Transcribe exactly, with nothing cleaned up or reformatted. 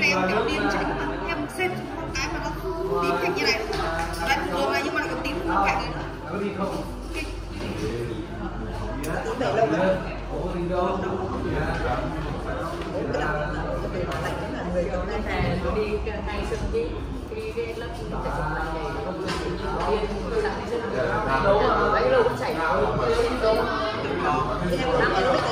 em kiểu tím tránh mà em xem con cái mà nó tím thành như này đấy thường này nhưng mà lại còn tím không cạnh nữa. Tím này lâu lắm. Người cầu nay về nó đi ngay sân đi đi cái lớp thể dục này này nó đi sáng sân đấy lâu cũng chảy máu đúng